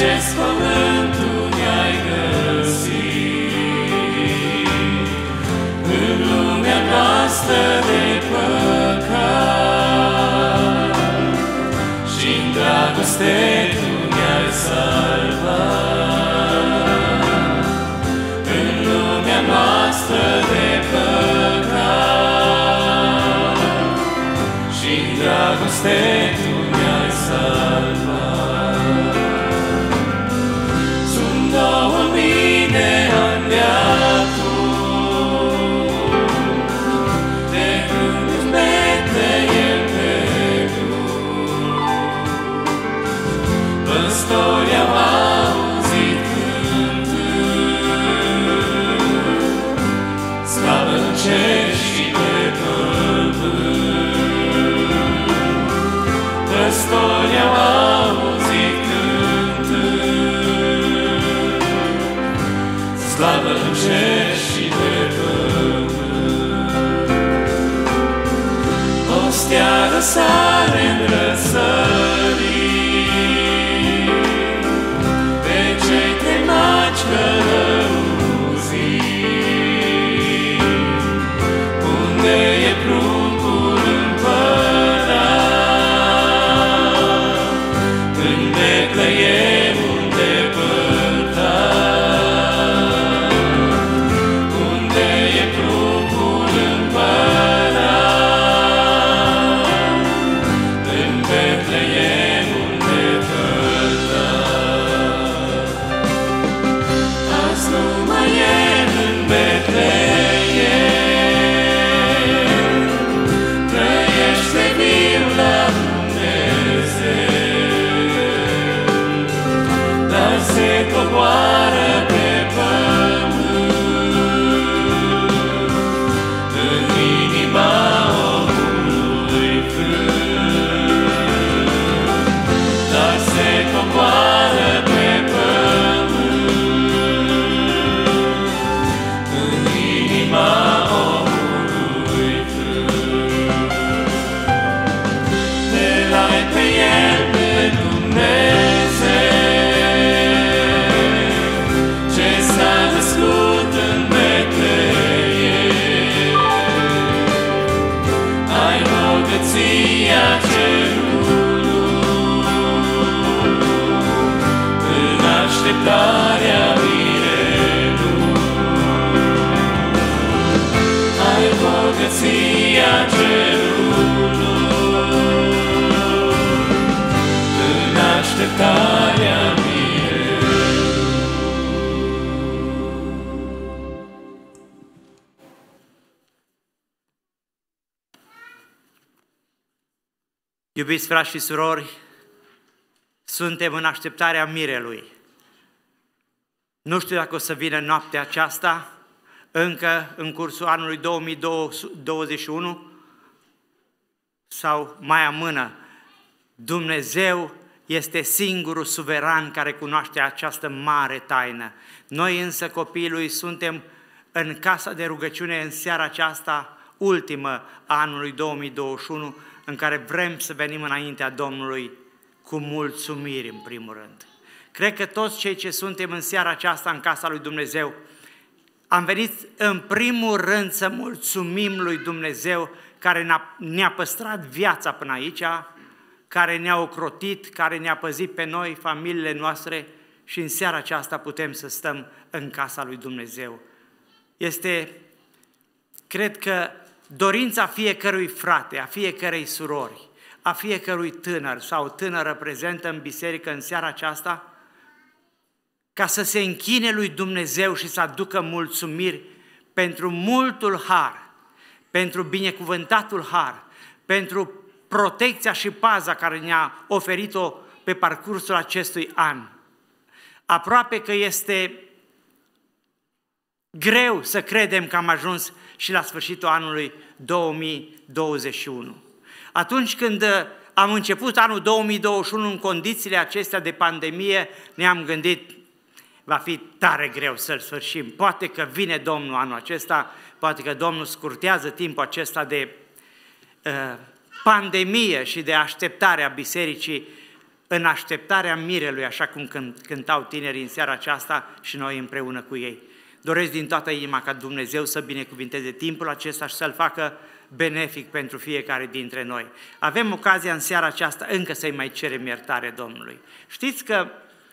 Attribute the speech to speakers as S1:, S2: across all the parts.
S1: acest pământ Tu ne-ai găsit, în lumea noastră de păcat, și-n dragoste Tu ne-ai salvat, în lumea noastră de păcat, și-n dragoste Tu ne-ai salvat. Sunt 2000 de ani de atunci, de când îți Betleem pe drum, păstorii au auzit cântând, slavă în cer și pe pământ. Păstorii au auzit cântând, slavă în cer și pe pământ. O stea răsare în răsărit, pe cei temaci călăuzit, unde e pruncul împărat, în Betleemul depărtat, unde e pruncul împărat, în Betleemul depărtat. Azi nu mai e în Betleem, trăiește viu la Dumnezeu, dar se coboară pe pământ, în inima omului frânt, dar se coboară pe pământ, în inima omului frânt. De l-ai pe El, pe Dumnezeu, ce s-a născut în Betleem, ai bogăția cerului, în așteptarea mirelui, ai bogăția cerului, în așteptarea mirelui.
S2: Iubiți frați și surori, suntem în așteptarea mirelui. Nu știu dacă o să vină noaptea aceasta, încă în cursul anului 2021, sau mai amână. Dumnezeu este singurul suveran care cunoaște această mare taină. Noi însă, copiii Lui, suntem în casa de rugăciune în seara aceasta, ultimă a anului 2021, în care vrem să venim înaintea Domnului cu mulțumiri în primul rând. Cred că toți cei ce suntem în seara aceasta în casa lui Dumnezeu, am venit în primul rând să mulțumim lui Dumnezeu care ne-a păstrat viața până aici, care ne-a ocrotit, care ne-a păzit pe noi, familiile noastre, și în seara aceasta putem să stăm în casa lui Dumnezeu. Este, cred că, dorința fiecărui frate, a fiecărei surori, a fiecărui tânăr sau tânără prezentă în biserică în seara aceasta, ca să se închine lui Dumnezeu și să aducă mulțumiri pentru multul har, pentru binecuvântatul har, pentru protecția și paza care ne-a oferit-o pe parcursul acestui an. Aproape că este greu să credem că am ajuns și la sfârșitul anului 2021. Atunci când am început anul 2021 în condițiile acestea de pandemie, ne-am gândit, va fi tare greu să-l sfârșim. Poate că vine Domnul anul acesta, poate că Domnul scurtează timpul acesta de pandemie și de așteptare a bisericii în așteptarea mirelui, așa cum cântau tinerii în seara aceasta și noi împreună cu ei. Doresc din toată inima ca Dumnezeu să binecuvinteze timpul acesta și să-l facă benefic pentru fiecare dintre noi. Avem ocazia în seara aceasta încă să-i mai cerem iertare Domnului. Știți că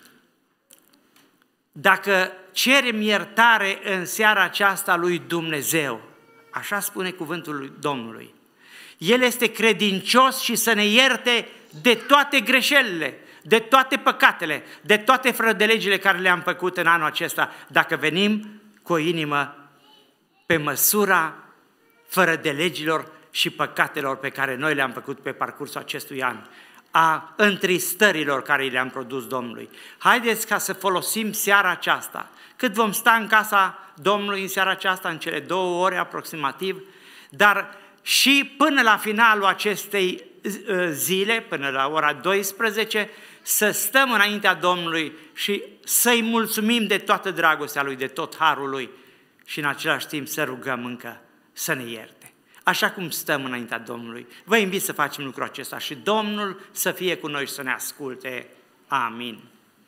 S2: dacă cerem iertare în seara aceasta lui Dumnezeu, așa spune cuvântul lui Domnului, El este credincios și să ne ierte de toate greșelile, de toate păcatele, de toate fără de legile care le-am făcut în anul acesta, dacă venim cu o inimă pe măsura fără de legilor și păcatelor pe care noi le-am făcut pe parcursul acestui an, a întristărilor care le-am produs Domnului. Haideți ca să folosim seara aceasta, cât vom sta în casa Domnului în seara aceasta, în cele 2 ore aproximativ, dar și până la finalul acestei zile, până la ora 12, să stăm înaintea Domnului și să-i mulțumim de toată dragostea Lui, de tot harul Lui și în același timp să rugăm încă să ne ierte. Așa cum stăm înaintea Domnului. Vă invit să facem lucrul acesta și Domnul să fie cu noi și să ne asculte. Amin.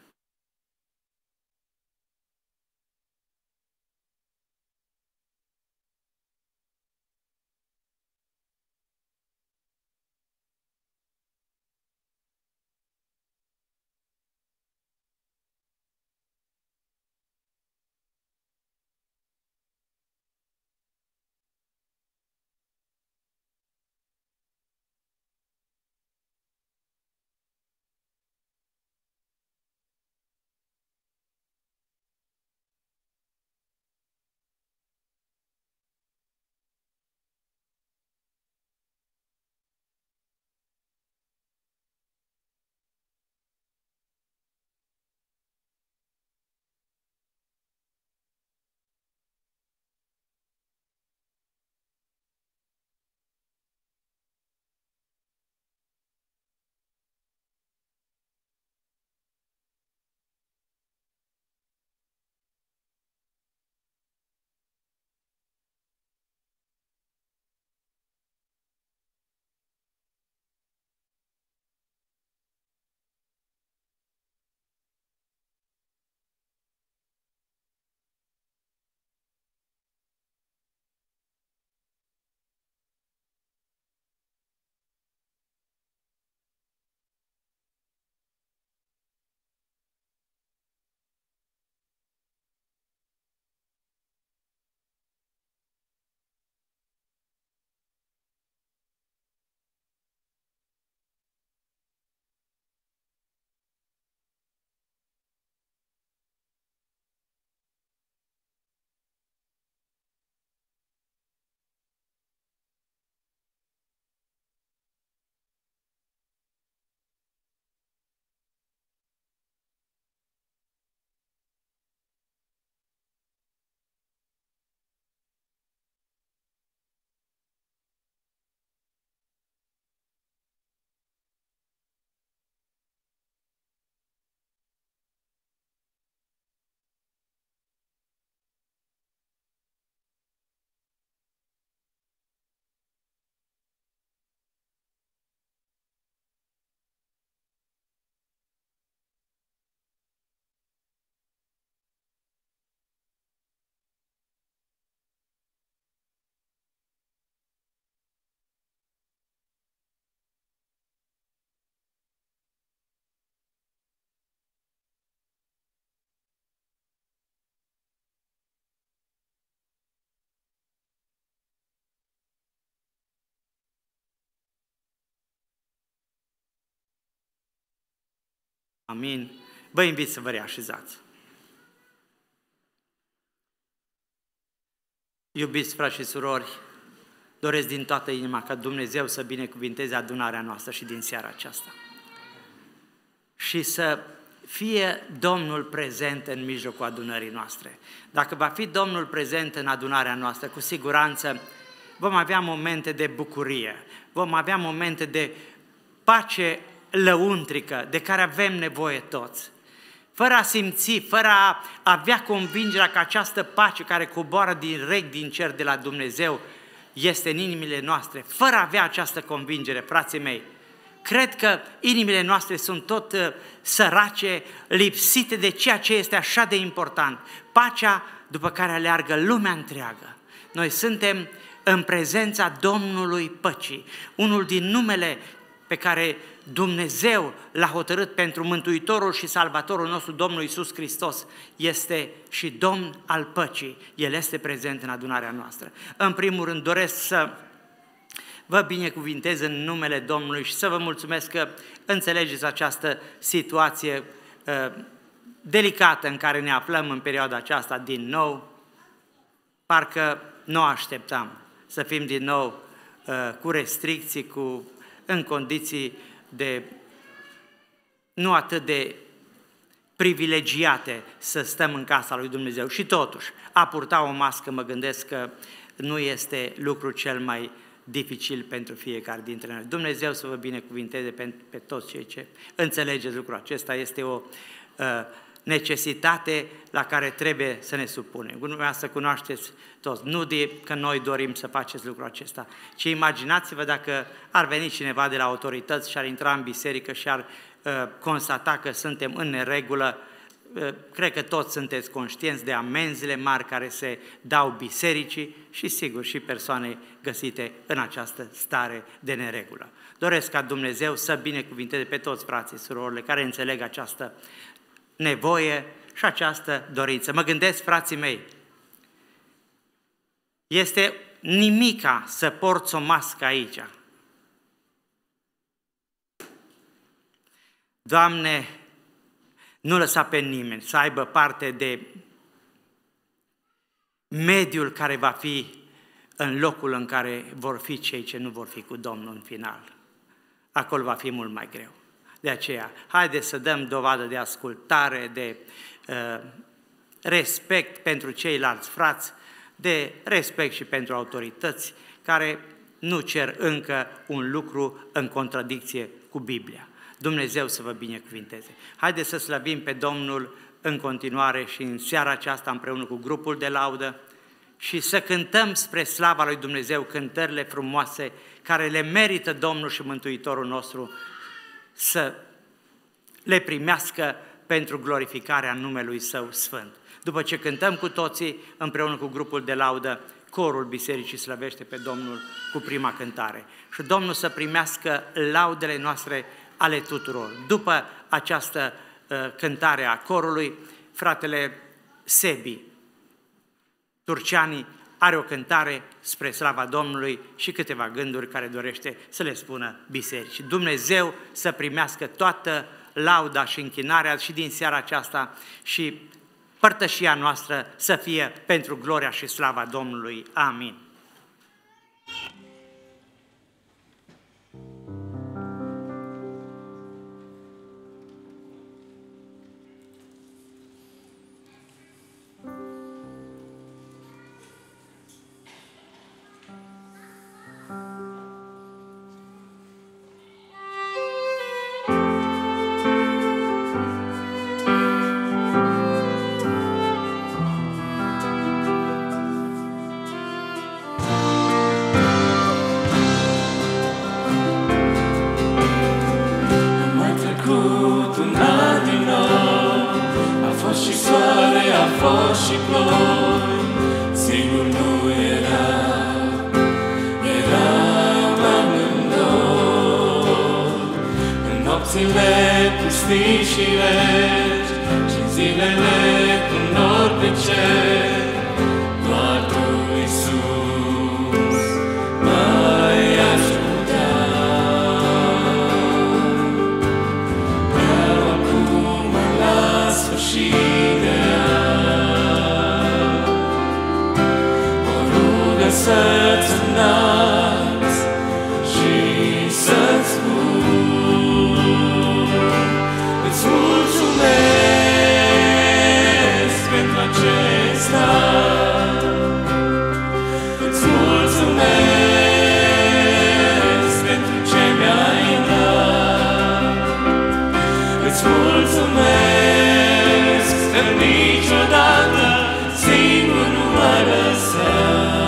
S2: Amin. Vă invit să vă reașezați. Iubiți frați și surori, doresc din toată inima ca Dumnezeu să binecuvinteze adunarea noastră și din seara aceasta. Și să fie Domnul prezent în mijlocul adunării noastre. Dacă va fi Domnul prezent în adunarea noastră, cu siguranță vom avea momente de bucurie, vom avea momente de pace lăuntrică de care avem nevoie toți. Fără a simți, fără a avea convingerea că această pace care coboară direct din cer de la Dumnezeu este în inimile noastre, fără a avea această convingere, frații mei, Cred că inimile noastre sunt tot sărace, lipsite de ceea ce este așa de important. Pacea după care aleargă lumea întreagă. Noi suntem în prezența Domnului Păcii, unul din numele pe care Dumnezeu l-a hotărât pentru Mântuitorul și Salvatorul nostru, Domnul Iisus Hristos, este și Domn al păcii. El este prezent în adunarea noastră. În primul rând doresc să vă binecuvintez în numele Domnului și să vă mulțumesc că înțelegeți această situație delicată în care ne aflăm în perioada aceasta din nou. Parcă nu așteptam să fim din nou cu restricții, în condiții nu atât de privilegiate să stăm în casa lui Dumnezeu. Și totuși, a purta o mască, mă gândesc că nu este lucrul cel mai dificil pentru fiecare dintre noi. Dumnezeu să vă binecuvinteze pe toți cei ce înțelegeți lucrul acesta. Este o necesitate la care trebuie să ne supunem. Dumneavoastră cunoașteți toți, nu de că noi dorim să faceți lucrul acesta, ci imaginați-vă dacă ar veni cineva de la autorități și ar intra în biserică și ar constata că suntem în neregulă. Cred că toți sunteți conștienți de amenzile mari care se dau bisericii și sigur și persoane găsite în această stare de neregulă. Doresc ca Dumnezeu să binecuvinteze pe toți frații, surorile care înțeleg această nevoie și această dorință. Mă gândesc, frații mei, este nimica să porți o mască aici. Doamne, nu lăsa pe nimeni să aibă parte de mediul care va fi în locul în care vor fi cei ce nu vor fi cu Domnul în final. Acolo va fi mult mai greu. De aceea, haideți să dăm dovadă de ascultare, de respect pentru ceilalți frați, de respect și pentru autorități care nu cer încă un lucru în contradicție cu Biblia. Dumnezeu să vă binecuvinteze. Haideți să slăvim pe Domnul în continuare și în seara aceasta împreună cu grupul de laudă și să cântăm spre slava lui Dumnezeu cântările frumoase care le merită Domnul și Mântuitorul nostru să le primească pentru glorificarea numelui Său Sfânt. După ce cântăm cu toții împreună cu grupul de laudă, corul bisericii slăvește pe Domnul cu prima cântare. Și Domnul să primească laudele noastre ale tuturor. După această cântare a corului, fratele Sebi Turceani are o cântare spre slava Domnului și câteva gânduri care dorește să le spună bisericii. Dumnezeu să primească toată lauda și închinarea și din seara aceasta și părtășia noastră să fie pentru gloria și slava Domnului. Amin.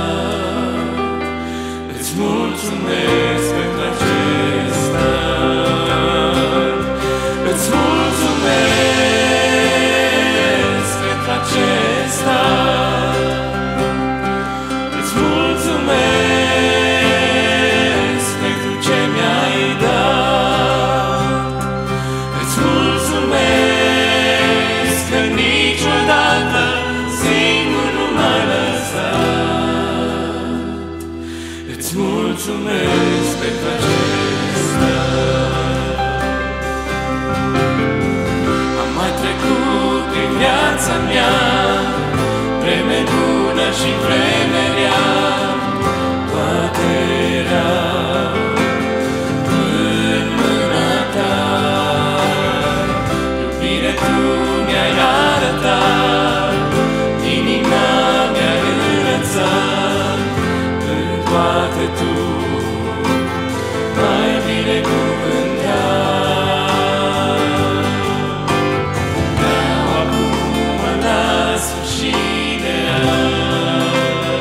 S1: Mulțumesc pentru acesta. și vreme rea, toate erau în mâna ta. Iubire, tu mi-ai arătat, inima mi-ai înălțat, în toate tu mai binecuvântat. Vreau acum la sfârșit de an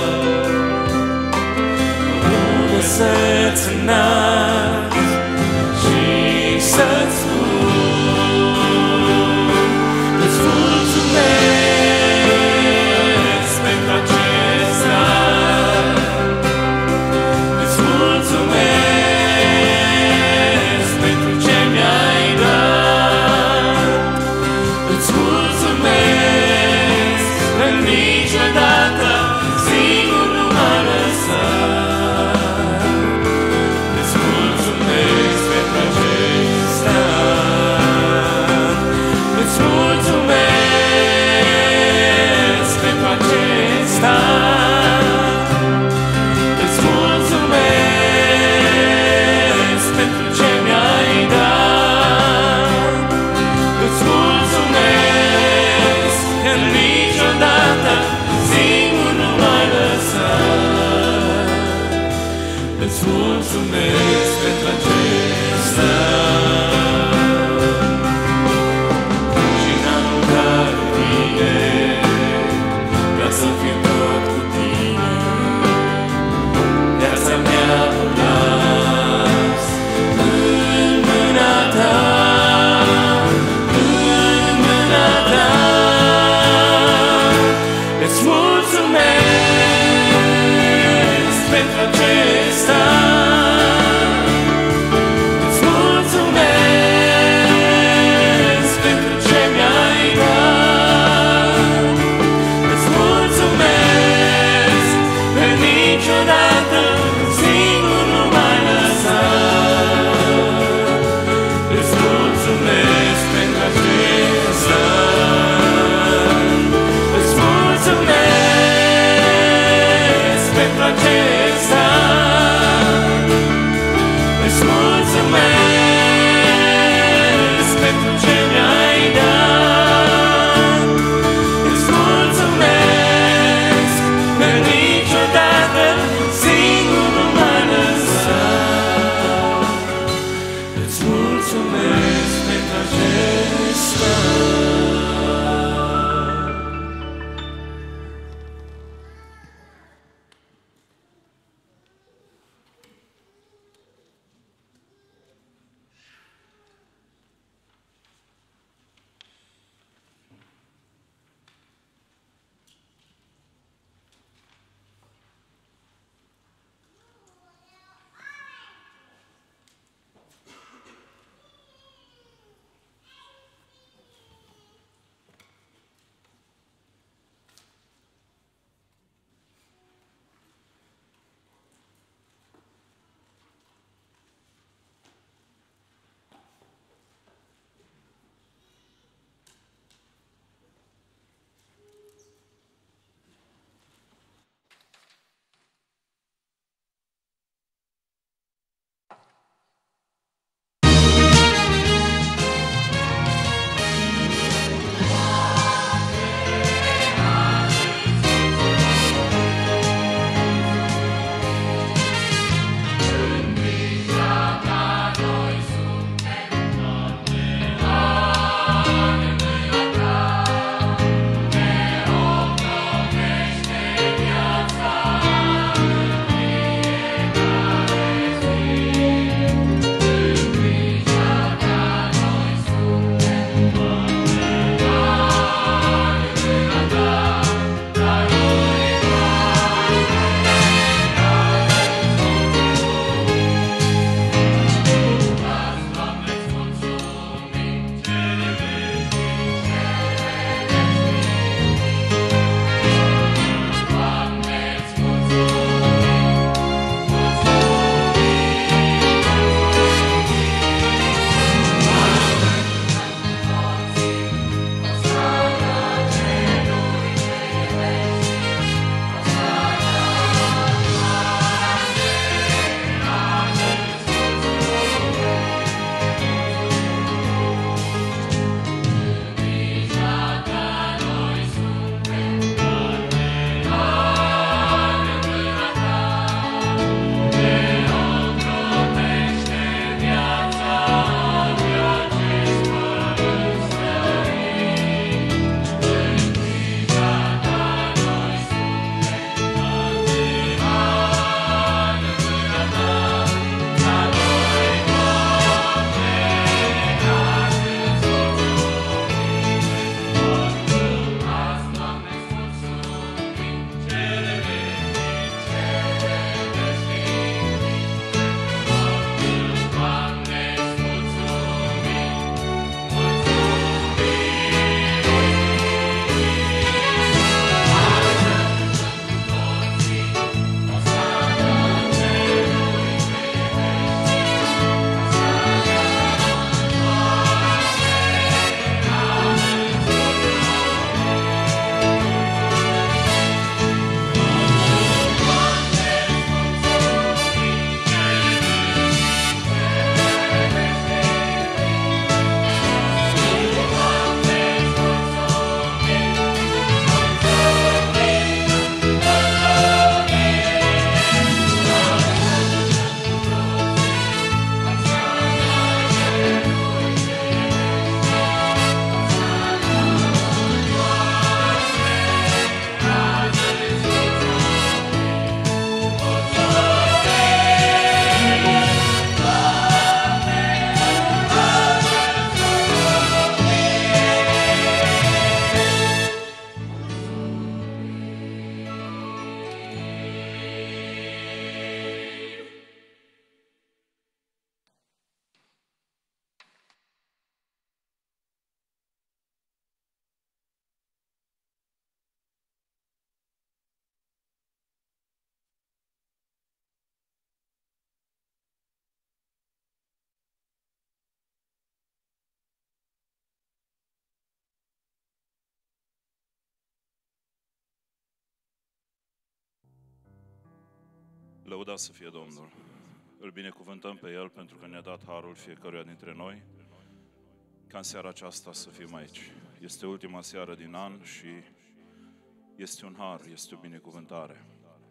S3: Lăudat să fie Domnul. Îl binecuvântăm pe El pentru că ne-a dat harul fiecăruia dintre noi ca în seara aceasta să fim aici. Este ultima seară din an și este un har, este o binecuvântare.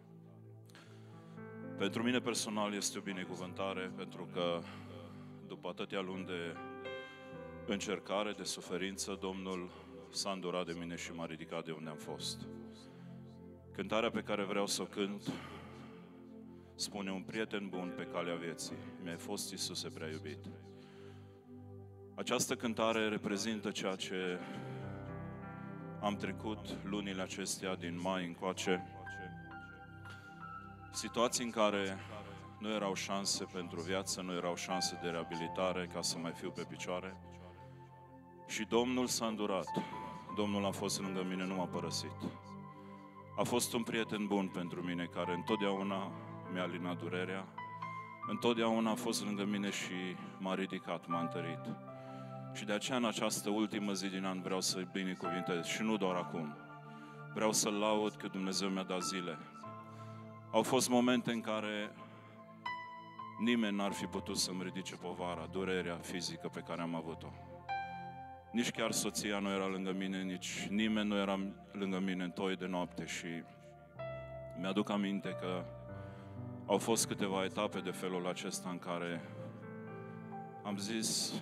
S3: Pentru mine personal este o binecuvântare pentru că după atâtea luni de încercare, de suferință, Domnul s-a îndurat de mine și m-a ridicat de unde am fost. Cântarea pe care vreau să o cânt spune: un prieten bun pe calea vieții, mi-ai fost, Iisuse, prea iubit. Această cântare reprezintă ceea ce am trecut lunile acestea din mai încoace, situații în care nu erau șanse pentru viață, nu erau șanse de reabilitare ca să mai fiu pe picioare. Și Domnul s-a îndurat. Domnul a fost lângă mine, nu m-a părăsit. A fost un prieten bun pentru mine care întotdeauna mi-a alinat durerea, întotdeauna a fost lângă mine și m-a ridicat, m-a întărit. Și de aceea în această ultimă zi din an vreau să-i binecuvintez și nu doar acum. Vreau să-L laud că Dumnezeu mi-a dat zile. Au fost momente în care nimeni n-ar fi putut să-mi ridice povara, durerea fizică pe care am avut-o. Nici chiar soția nu era lângă mine, nici nimeni nu era lângă mine în toi de noapte și mi-aduc aminte că au fost câteva etape de felul acesta în care am zis: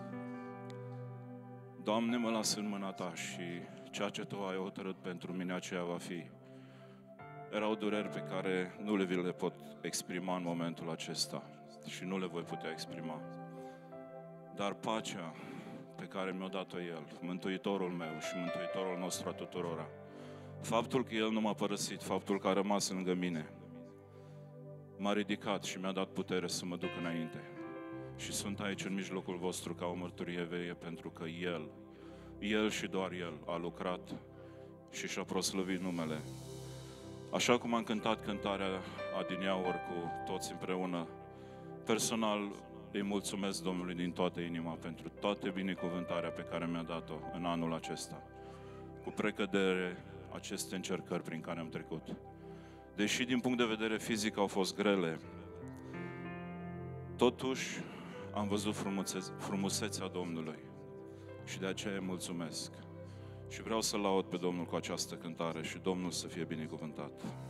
S3: Doamne, mă las în mâna Ta și ceea ce Tu ai hotărât pentru mine, aceea va fi. Erau dureri pe care nu le pot exprima în momentul acesta și nu le voi putea exprima. Dar pacea pe care mi-a dat-o El, Mântuitorul meu și Mântuitorul nostru a tuturora, faptul că El nu m-a părăsit, faptul că a rămas lângă mine, m-a ridicat și mi-a dat putere să mă duc înainte. Și sunt aici în mijlocul vostru ca o mărturie veie pentru că El și doar El a lucrat și și-a proslăvit numele. Așa cum am cântat cântarea adineauri cu toți împreună, personal îi mulțumesc Domnului din toată inima pentru toată binecuvântarea pe care mi-a dat-o în anul acesta, cu precădere aceste încercări prin care am trecut. Deși din punct de vedere fizic au fost grele, totuși am văzut frumusețea Domnului și de aceea îi mulțumesc. Și vreau să laud pe Domnul cu această cântare și Domnul să fie binecuvântat.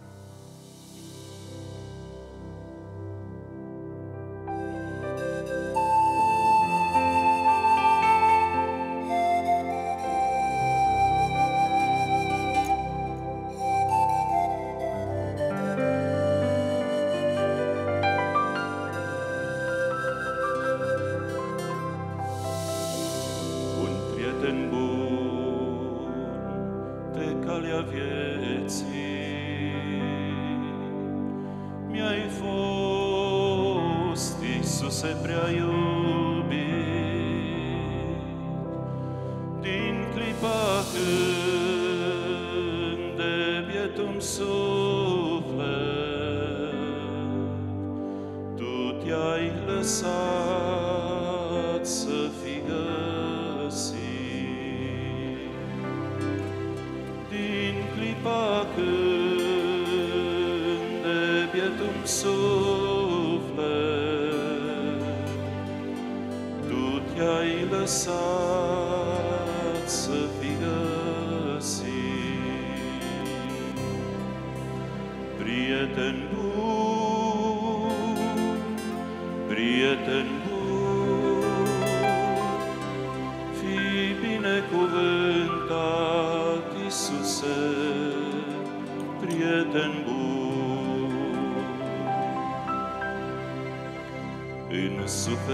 S4: În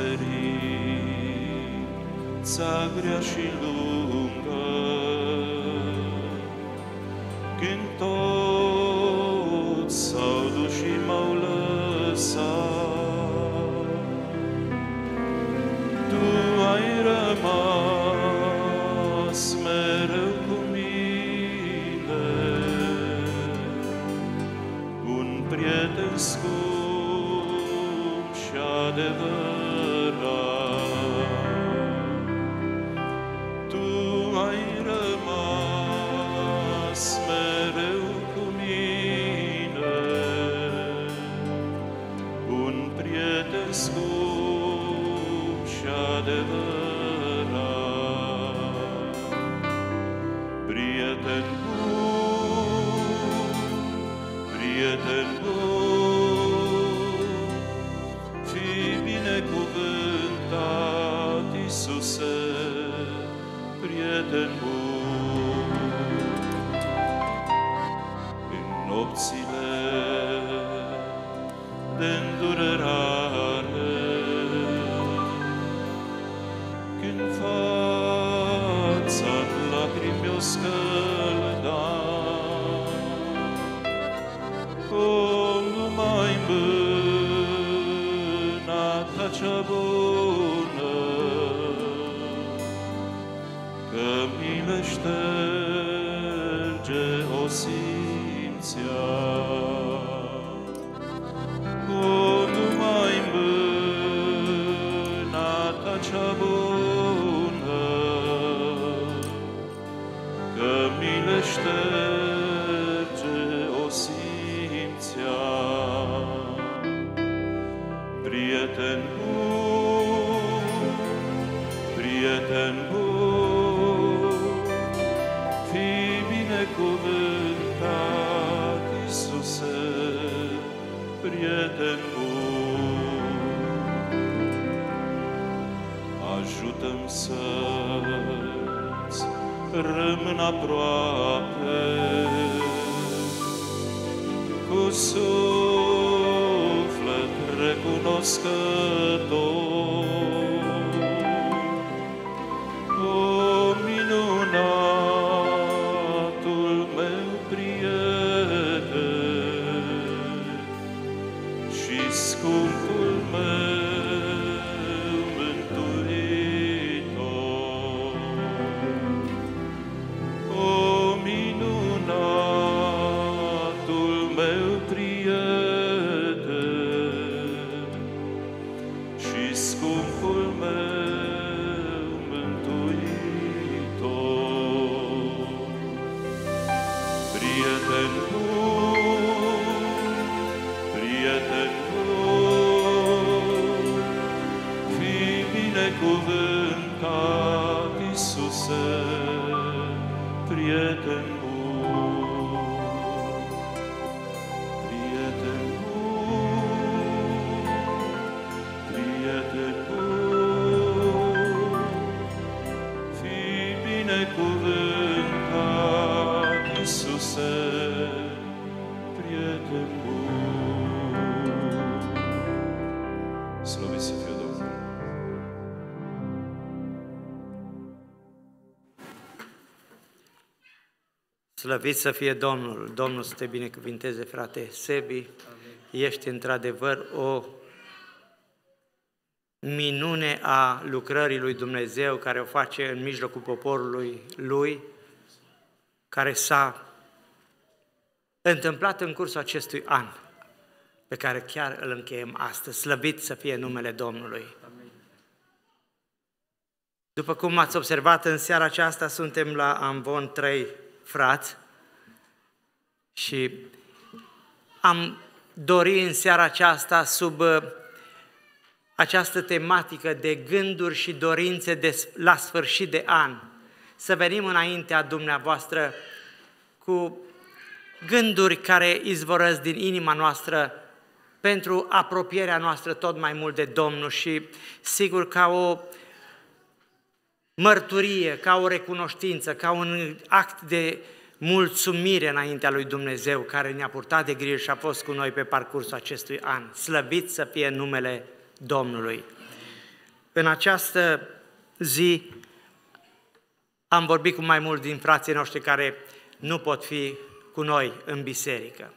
S4: suferința grea și lungă, când toți s-au dus și m-au lăsat, Tu ai rămas mereu cu mine, un prieten scump și adevărat. Tu ai rămas mereu cu prieten bun, în nopțile de îndurerare, când fața în lacrimi o scălda, numai mâna ta cea bună, că mi-le șterge o simțea. Numai mâna ta cea bună, că mi-le șterge o simțea. Prieten bun, prieten bun, fii binecuvântat, Iisuse, prieten bun. Ajută-mi să-ți rămân aproape, cu suflet recunoscător. O minunatul meu prieten și scumpul meu mântuitor. O minunatul meu prieten și scumpul meu mântuitor. Prieten bun, prieten bun, fii binecuvântat, Iisuse, prieten bun. Prieten bun, prieten bun, fii binecuvântat, Iisuse, prieten bun. Slăvit să fie Domnul!
S2: Slăvit să fie Domnul! Domnul să te binecuvinteze, frate Sebi. Amin. Ești într-adevăr o minune a lucrării lui Dumnezeu care o face în mijlocul poporului lui, care s-a întâmplat în cursul acestui an, pe care chiar îl încheiem astăzi. Slăvit să fie numele Domnului! Amin. După cum ați observat, în seara aceasta suntem la Amvon 3 frați și am dorit în seara aceasta, sub această tematică de gânduri și dorințe la sfârșit de an, să venim înaintea dumneavoastră cu gânduri care izvorăsc din inima noastră pentru apropierea noastră tot mai mult de Domnul și, sigur, ca o mărturie, ca o recunoștință, ca un act de mulțumire înaintea lui Dumnezeu care ne-a purtat de grijă și a fost cu noi pe parcursul acestui an. Slăvit să fie numele Domnului! În această zi am vorbit cu mai mulți din frații noștri care nu pot fi cu noi în biserică.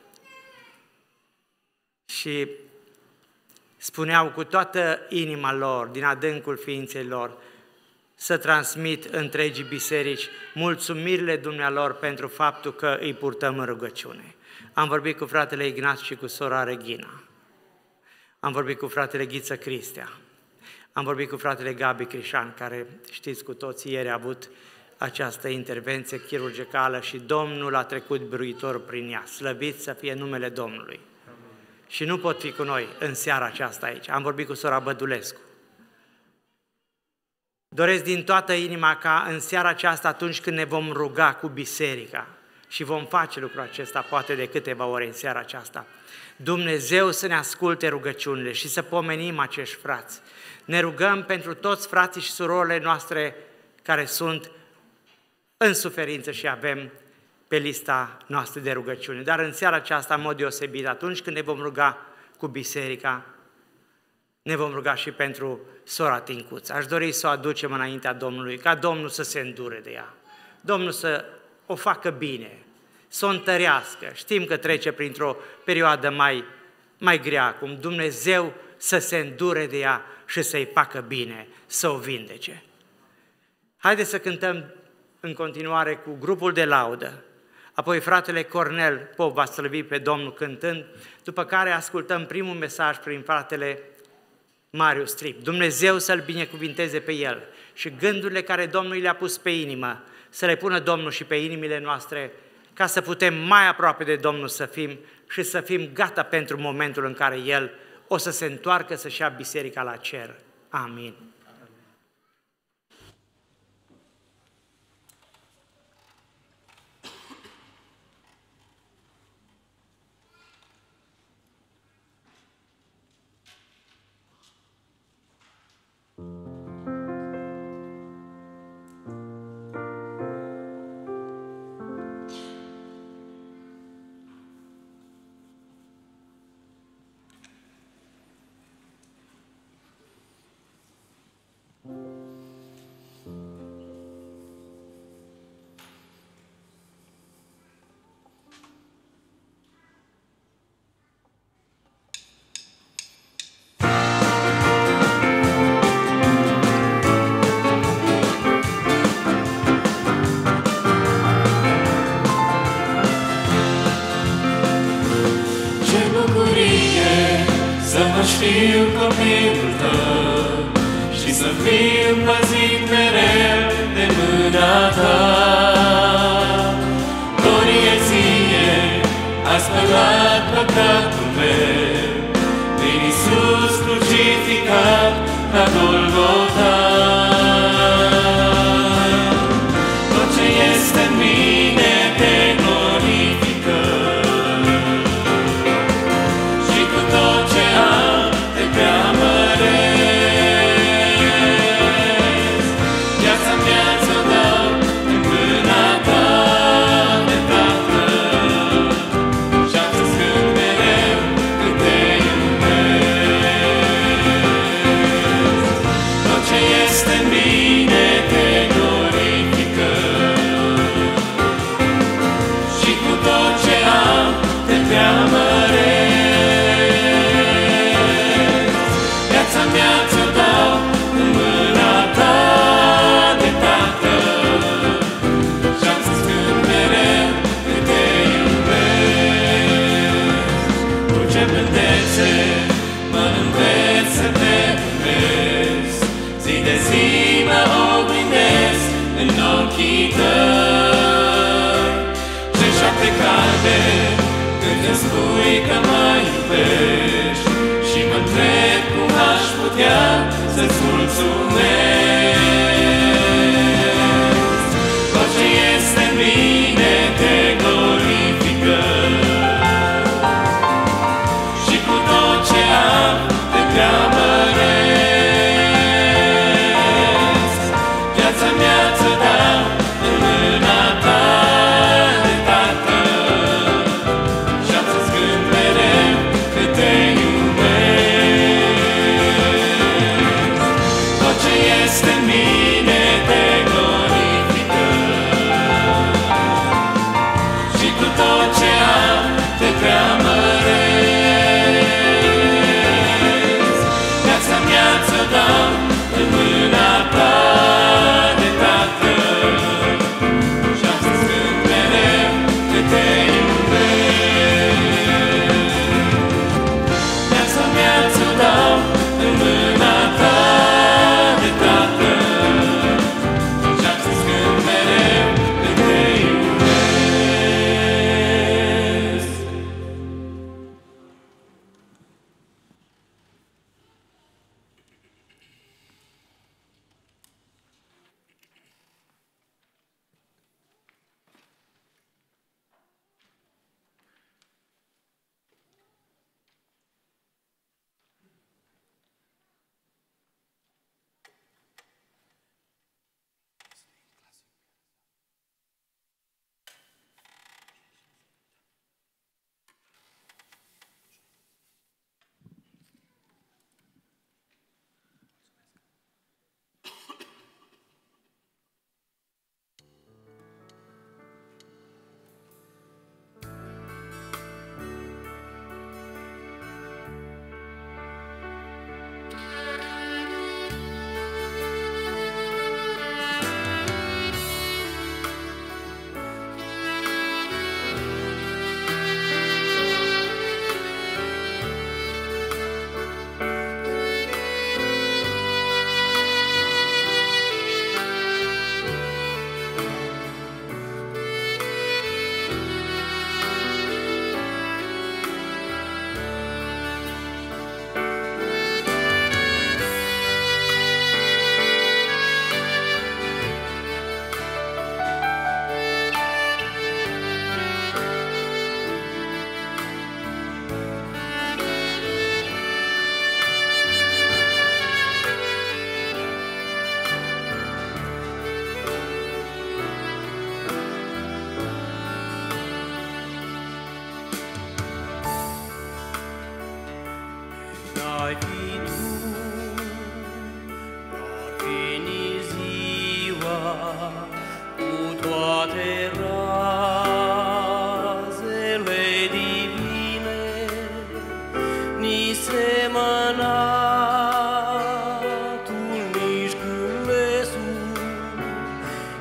S2: Și spuneau cu toată inima lor, din adâncul ființei lor, să transmit întregii biserici mulțumirile dumnealor pentru faptul că îi purtăm în rugăciune. Am vorbit cu fratele Ignaț și cu sora Regina. Am vorbit cu fratele Ghiță Cristea. Am vorbit cu fratele Gabi Crișan, care, știți cu toții, ieri a avut această intervenție chirurgicală și Domnul a trecut biruitor prin ea. Slăvit să fie numele Domnului! Amin. Și nu pot fi cu noi în seara aceasta aici. Am vorbit cu sora Bădulescu. Doresc din toată inima ca în seara aceasta, atunci când ne vom ruga cu biserica, și vom face lucrul acesta poate de câteva ore în seara aceasta, Dumnezeu să ne asculte rugăciunile și să pomenim acești frați. Ne rugăm pentru toți frații și surorile noastre care sunt în suferință și avem pe lista noastră de rugăciune. Dar în seara aceasta, în mod deosebit, atunci când ne vom ruga cu biserica, ne vom ruga și pentru sora Tincuță. Aș dori să o aducem înaintea Domnului, ca Domnul să se îndure de ea, Domnul să o facă bine, să o întărească. Știm că trece printr-o perioadă mai grea acum. Dumnezeu să se îndure de ea și să-i facă bine, să o vindece. Haideți să cântăm în continuare cu grupul de laudă, apoi fratele Cornel Pop va slăvi pe Domnul cântând, după care ascultăm primul mesaj prin fratele Marius Strip. Dumnezeu să-l binecuvinteze pe el și gândurile care Domnul le-a pus pe inimă, să le pună Domnul și pe inimile noastre, ca să putem mai aproape de Domnul să fim și să fim gata pentru momentul în care El o să se întoarcă să-și ia biserica la cer. Amin.
S1: Știu copilul tău și să fiu păzit mereu de mâna ta. Glorie ție, a spălat păcatul meu, prin Iisus crucificat la Golgota. Tot ce este în mine te glorifică și cu tot ce am că mă iubești și mă întreb cum aș putea să-ți mulțumesc. Tot ce este în mine te glorifică și cu tot ce am te preamăresc. Viața mea ți-o dau în mâna ta de Tată și am să-ți cânt mereu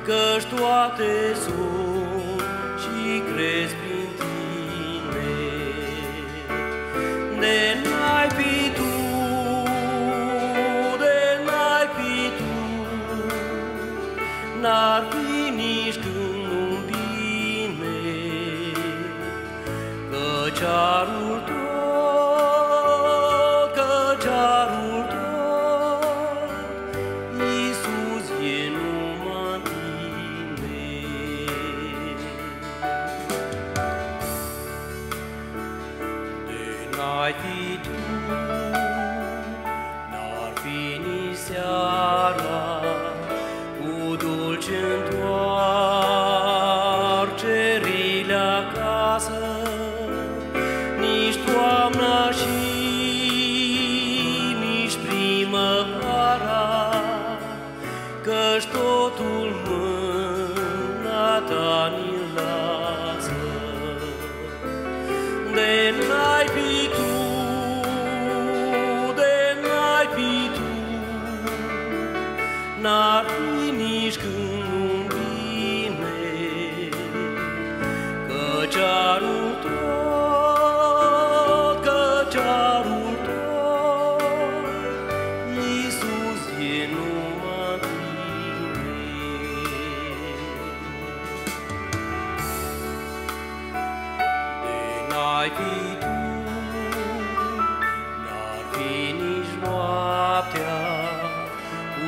S5: căci toate sunt și cresc prin Tine. De n-ai fi Tu, de n-ai fi Tu, n-ar fi nici când nu bine, că cearul tot, că cearul tot, Iisus e numai Tine. De n-ai fi Tu, n-ar fi nici seara, cu dulce întoarcerile acasă, nici toamna și nici primăvara, căci totul mâna Ta ni-l lasă. De n-ai fi Tu, de n-ai fi Tu, n-ar fi nici când nu bine, că cearul tot, că cearul tot, Iisus e numai Tine. De n-ai fi Tu, n-ar fi nici noaptea, cu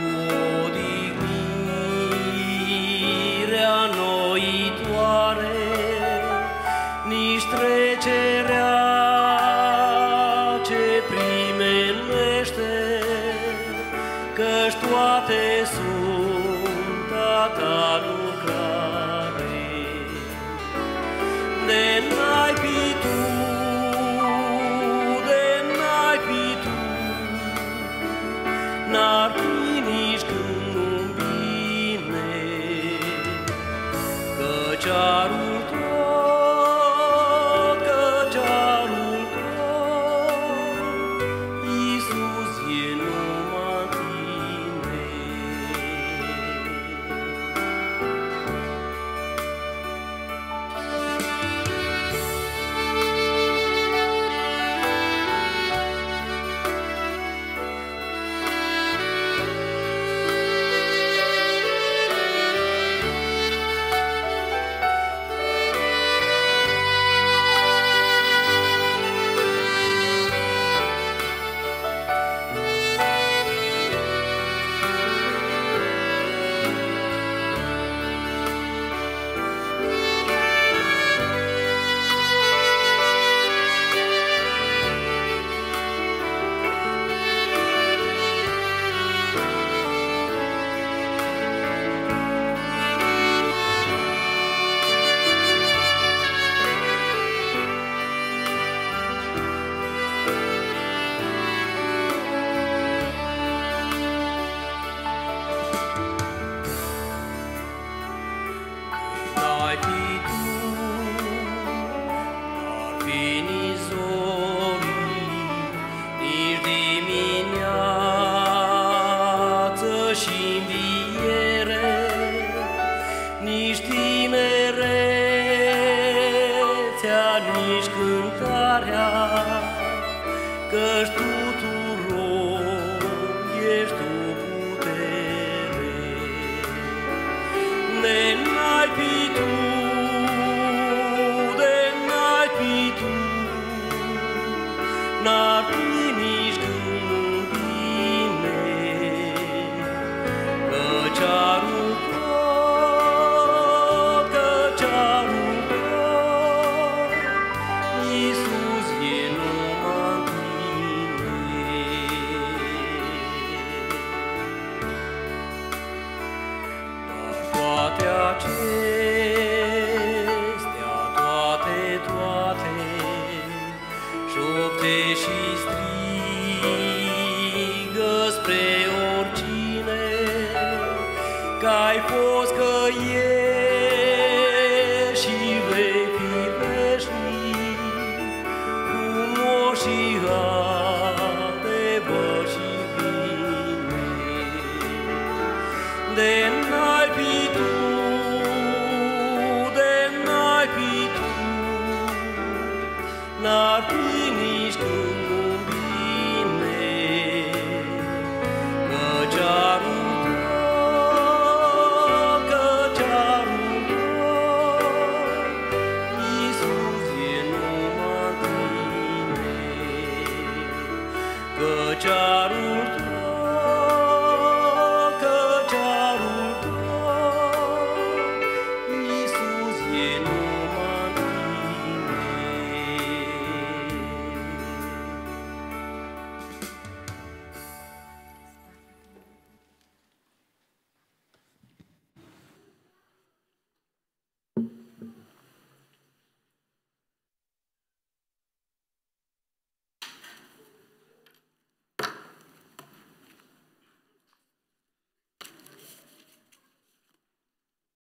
S5: odihnirea noitoare, nici trecerea ce primește, căci toate sunt a Ta lucrare. De n-ai fi Tu, de n-ai fi Tu, n-ar fi nici când nu bine, că cearul tot, că cearul tot, Iisus e numai Tine. N-ai fi Tu, n-ar fi nici zorii, nici dimineață și înviere, nici tinerețea, nici cântarea, căci tuturor ești Tu putere. De n-ai fi Tu, de n-ai fi Tu, n-ar fi nici când nu bine, că cearul tot, că cearul tot, Iisus e numai Tine. Dar toate acestea, toate, șopte și strigă spre oricine, că-ai fost, că ești și vei fi veșnic, frumos și adevăr și bine. De n-ai fi Tu, făceară